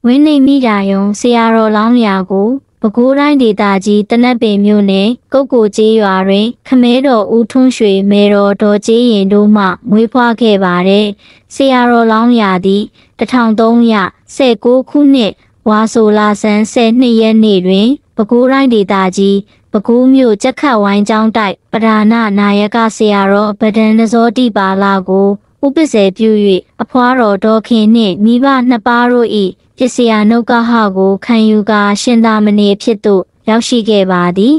ဝင်းနေမိတာယုံဆရာတော်လောင်းလျာကိုပဲခူးတိုင်းဒေသကြီးတနက်ပင်မြို့နယ်ကုတ်ကိုကျေးရွာတွင်ခမဲတော်ဦးထွန်းရွှေမေတော်ဒေါ်ကျေးရင်တို့မှမွေးဖွားခဲ့ပါတယ်။ဆရာတော်လောင်းလျာသည်1319ခုနှစ်ဝါဆိုလဆန်း12ရက်နေ့တွင်ပဲခူးတိုင်းဒေသကြီးပဲခူးမြို့ကြက်ခတ်ဝိုင်းကျောင်းတိုက်ပဓာနနာယကဆရာတော်ဗဒန်ဇောတိပါလာကိုဥပ္ပစေပြု၍အဖွားတော်ဒေါခင်နှင့်မိဘနှစ်ပါးတို့၏ပစ္စယနုက္ခဟကိုခံယူကာရှင်သာမဏေဖြစ်သို့ရောက်ရှိခဲ့ပါသည်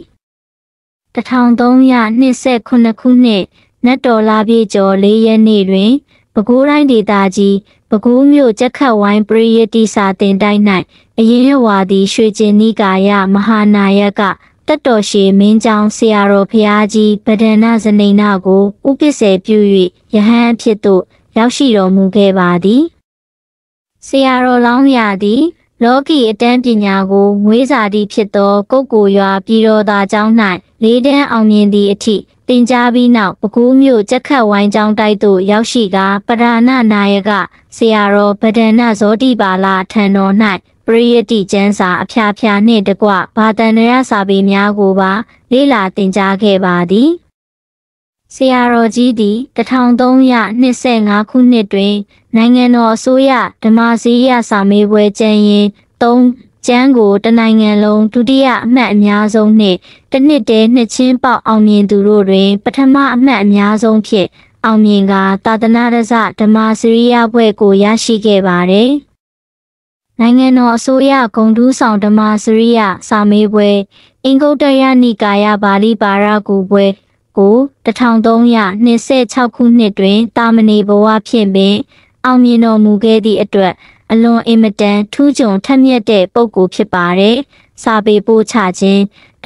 1329ခုနှစ်နတ်တော်လာပြည့်ကျော်4ရက်နေ့တွင်ပဲခူးတိုင်းဒေသကြီးပဲခူးမြို့ကြက်ခတ်ဝိုင်းပရိယတ္တိစာသင်တိုက်၌အရင်ဝါဒီရွှေကျင်နိကာယမဟာနာယကတတ်တော်ရှည်မင်းကျောင်းဆရာတော်ဖျားကြီးဗဒနာဇနိနာကိုဥပ္ပစေပြု၍ယဟန်ဖြစ်သို့ရောက်ရှိတော်မူခဲ့ပါသည်ဆရာတော်လောင်းလျာသည်လောကီအတန်းပညာကိုမွေးစာသည့်ဖြစ်သောကုတ်ကိုရွာပြည်တော်သာကျောင်း၌၄တန်းအောင်မြင်သည့်အထိသင်ကြားပြီးနောက်ပဲခူးမြို့ကြက်ခတ်ဝိုင်းကျောင်းတိုက်သို့ရောက်ရှိကာပဓာနနာယကဆရာတော်ဗဒနာဇောတိပါလာထံတော်၌ပရိယတ္တိကျမ်းစာအဖျားဖျားနှင့်တကွဘာတန္တရစာပေများကိုပါလေ့လာသင်ကြားခဲ့ပါသည်ဆရာတော်ကြီးသည်1325ခုနှစ်တွင်နိုင်ငံတော်အစိုးရဓမ္မစရိယစာမေးပွဲကျမ်းရင်3ကျမ်းကိုတနိုင်ငံလုံးဒုတိယအမှတ်အများဆုံးနှင့်တစ်နှစ်တည်းနှစ်ချင်းပေါက်အောင်မြင်သူတို့တွင်ပထမအမှတ်အများဆုံးဖြင့်အောင်မြင်ကာသာသနာ့ရဇဓမ္မစရိယဘွဲ့ကိုရရှိခဲ့ပါသည်နိုင်ငံတော်အစိုးရဂုဏ်ထူးဆောင်ဓမ္မစရိယစာမေးပွဲအင်္ဂုတ္တရနိကာယပါဠိပါရဂူပွဲကို1326ခုနှစ်တွင်တာမဏေဘဝဖြင့်ပင်အောင်မြင်တော်မူခဲ့သည့်အတွက်အလွန်အင်မတန်ထူးချွန်ထက်မြက်တဲ့ပုဂ္ဂိုလ်ဖြစ်ပါတယ်။စာပေပို့ချခြင်း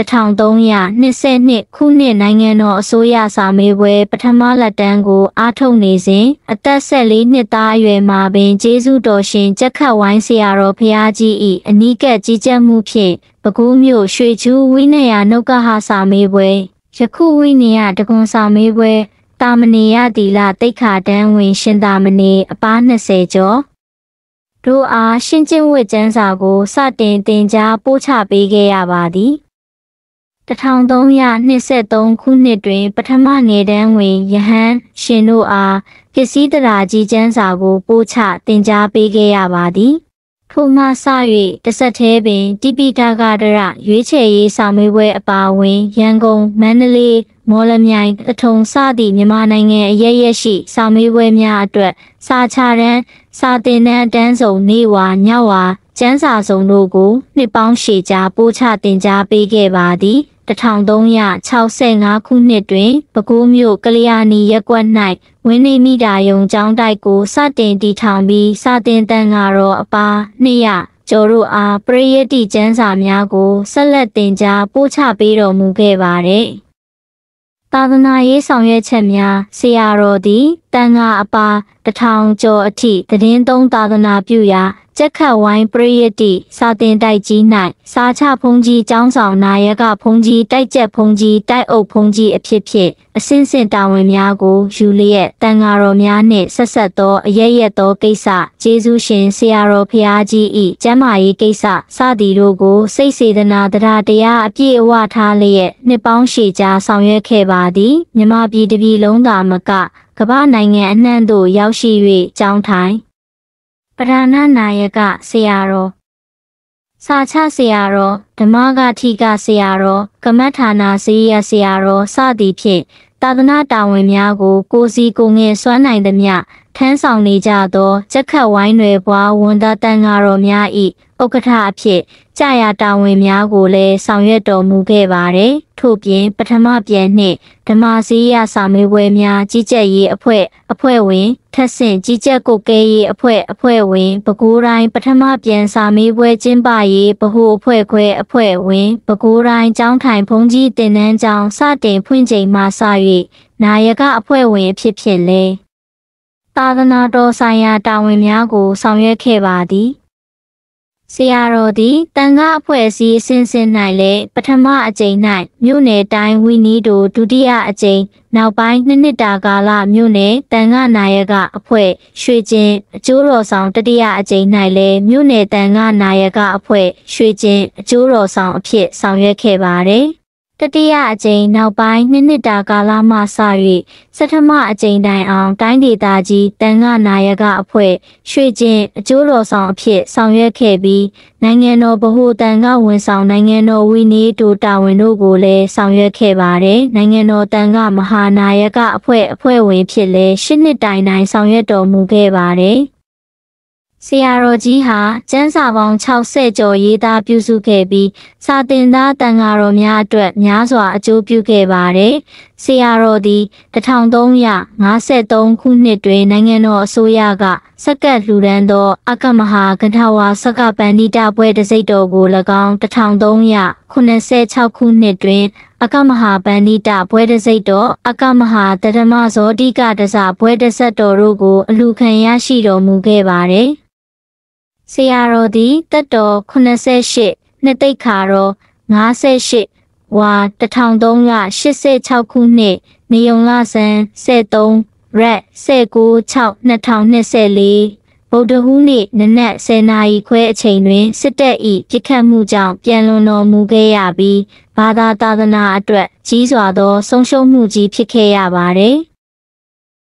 1322ခုနှစ်နိုင်ငံတော်အစိုးရစာမေးပွဲပထမလက်တန်းကိုအားထုတ်နေစဉ်အသက်14နှစ်သားအရွယ်မှာပင်ကျေးဇူးတော်ရှင်ကြက်ခတ်ဝိုင်းဆရာတော်ဖျားကြီး၏အနီးကပ်ကြီးကြပ်မှုဖြင့်ပဲခူးမြို့ရွှေကျူးဝိနယနုက္ခဟစာမေးပွဲယခုဝိနယတကွန်စာမေးပွဲတာမဏေယတိလတိခါတန်းဝင်ရှင်သာမဏေအပါ20ကျော်တို့အားရှင်းကျင်းဝတ်ကျမ်းစာကိုစတင်သင်ကြားပို့ချပေးခဲ့ရပါသည်1323ခုနှစ်တွင်ပထမငယ်တန်းဝင်ယဟန်ရှင်တို့အားပစ္စည်းတရာကြီးကျမ်းစာကိုပို့ချသင်ကြားပေးခဲ့ရပါသည်ထို့မှစ၍တဆက်သေးပင်တိပိဋကဒရရွေးချယ်ရေးစာမေးပွဲအပါအဝင်ရန်ကုန်မန္တလေးမော်လမြိုင်ပထုံစသည့်မြန်မာနိုင်ငံအရပ်ရပ်ရှိစာမေးပွဲများအတွက်စာချတန်းစာသင်တန်းအတန်းစုံနေဝါညဝါကျမ်းစာစုံတို့ကိုနှစ်ပေါင်းရှည်ကြာပို့ချသင်ကြားပေးခဲ့ပါသည်1365ခုနှစ်တွင်ပဲခူးမြို့ကလျာဏီရပ်ကွက်၌ဝင်းနေမိတာယုံကျောင်းတိုက်ကိုစတင်တည်ထောင်ပြီးစာသင်တန်းတော်အပါ200ကျော်တို့အားပရိယတ္တိကျမ်းစာများကိုဆက်လက်သင်ကြားပို့ချပေးတော်မူခဲ့ပါသည်သာသနာရေးဆောင်ရွက်ချက်များဆရာတော်သည်တန်ခါအပါ1000ကျော်အထိသတင်းသုံးသာသနာပြုရာကြက်ခတ်ဝိုင်းပရိယတ္တိစာသင်တိုက်ကြီး၌စာချဘုန်းကြီးကျောင်းဆောင်နာယကဘုန်းကြီးတိုက်ကျက်ဘုန်းကြီးတိုက်အုပ်ဘုန်းကြီးအဖြစ်ဖြင့်အစဉ်စဉ်တာဝန်များကိုယူလျက်တန်ဃာတော်များနှင့်ဆက်ဆက်သောအရရက်သောကိစ္စကျေးဇူးရှင်ဆရာတော်ဖျားကြီး၏ကျမ်းမာရေးကိစ္စစသည်တို့ကိုစိတ်စေတနာတရားအပြည့်အဝထားလျက်နှစ်ပေါင်းရှည်ကြာဆောင်ရွက်ခဲ့ပါသည်မြမပြည်တစ်ပြည်လုံးသာမကကမ္ဘာနိုင်ငံအနှံ့သို့ရောက်ရှိ၍ကျောင်းထိုင်ပဓာနနာယကဆရာတော်စာချဆရာတော်ဓမ္မဂထိကဆရာတော်ကမ္မဌာနာစရိယဆရာတော်စသည်ဖြင့်သာသနာတာဝန်များကိုကိုစီကိုငယ်စွမ်းနိုင်သမျှထမ်းဆောင်နေကြသောကြက်ခတ်ဝိုင်းတွေဘွားဝန်သားတန်ဃာတော်များ၏ဥက္ကဋ္ဌအဖြစ်ကြာရတာဝန်များကိုလည်းဆောင်ရွက်တော်မူခဲ့ပါတယ်။ထို့ပြင်ပထမပြန်နှင့်ဓမ္မစရိယစာမေးပွဲများကြီးကြပ်ရေးအဖွဲ့ဝင်ထက်ဆင့်ကြီးကြပ်ကုတ်ကဲရေးအဖွဲ့ဝင်ပဲခူးတိုင်းပထမပြန်စာမေးပွဲကျင်းပရေးဗဟိုအဖွဲ့ခွဲအဖွဲ့ဝင်ပဲခူးတိုင်းကျောင်းထိုင်ဘုန်းကြီးတင်နန်းကျောင်းစတင်ဖွင့်ချိန်မှစ၍နာယကအဖွဲ့ဝင်အဖြစ်ဖြင့်လည်းသာသနာတော်ဆိုင်ရာတာဝန်များကိုဆောင်ရွက်ခဲ့ပါသည်ဆရာတော်သည်တန်ခါအဖွဲ့အစည်းအစဉ်စဉ်၌လည်းပထမအကြိမ်၌မြို့နယ်တိုင်းဝီနီးတို့ဒုတိယအကြိမ်နောက်ပိုင်းနှစ်တာကာလမြို့နယ်တန်ခါနာယကအဖွဲ့ရွှေကျင်အကျိုးတော်ဆောင်တတိယအကြိမ်၌လည်းမြို့နယ်တန်ခါနာယကအဖွဲ့ရွှေကျင်အကျိုးတော်ဆောင်အဖြစ်ဆောင်ရွက်ခဲ့ပါသည်တတိယအကြိမ်နောက်ပိုင်းနှစ်တာကာလမှစ၍စထမအကြိမ်တိုင်အောင်တိုင်းဒေသကြီးတန်ခါနာယကအဖွဲ့ရွှေကျင်အကျိုးတော်ဆောင်အဖြစ်ဆောင်ရွက်ခဲ့ပြီးနိုင်ငံတော်ဗဟိုတန်ခါဝန်ဆောင်နိုင်ငံတော်ဝီနည်းတို့တာဝန်တို့ကိုလည်းဆောင်ရွက်ခဲ့ပါတယ်နိုင်ငံတော်တန်ခါမဟာနာယကအဖွဲ့ဝင်ဖြစ်လဲ8နှစ်တိုင်ဆောင်ရွက်တော်မူခဲ့ပါတယ်ဆရာတော်ကြီးဟာကျမ်းစာပေါင်း60ကျော်ရေးသားပြုစုခဲ့ပြီးစာသင်သားတန်ဃာတော်များအတွက်များစွာအကျိုးပြုခဲ့ပါတယ်။ဆရာတော်သည်1353ခုနှစ်တွင်နိုင်ငံတော်အစိုးရကစက္ကန့်လှူဒန်းသောအကမဟာကထဝါစက္ကပန္နိတပွဲတစိတ်တော်ကို၎င်း1386ခုနှစ်တွင်အကမဟာပန္နိတပွဲတစိတ်တော်အကမဟာတဓမ္မဇောတိကတစပွဲတဆက်တော်တို့ကိုအလှူခံရရှိတော်မူခဲ့ပါတယ်။ဆရာတော်သည်တက်တော်88နှစ်သိက္ခာတော်58ဝါ1386ခုနှစ်နေုံလဆန်း73ရက်19/6/2024ဗုဒ္ဓဟူးနေ့နနက်10:00နာရီခွဲအချိန်တွင်စစ်တပ်၏ပစ်ခတ်မှုကြောင့်ပြန်လွန်တော်မူခဲ့ရပြီးဘာသာသာသနာအတွက်ကြီးစွာသောဆုံးရှုံးမှုကြီးဖြစ်ခဲ့ရပါသည်။